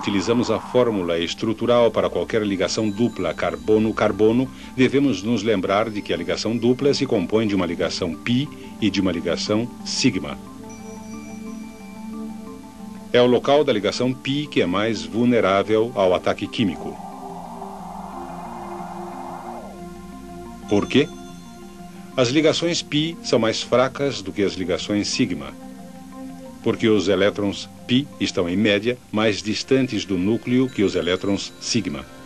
utilizamos a fórmula estrutural para qualquer ligação dupla carbono-carbono, devemos nos lembrar de que a ligação dupla se compõe de uma ligação π e de uma ligação sigma. É o local da ligação π que é mais vulnerável ao ataque químico. Por quê? As ligações π são mais fracas do que as ligações sigma, porque os elétrons π estão, em média, mais distantes do núcleo que os elétrons sigma.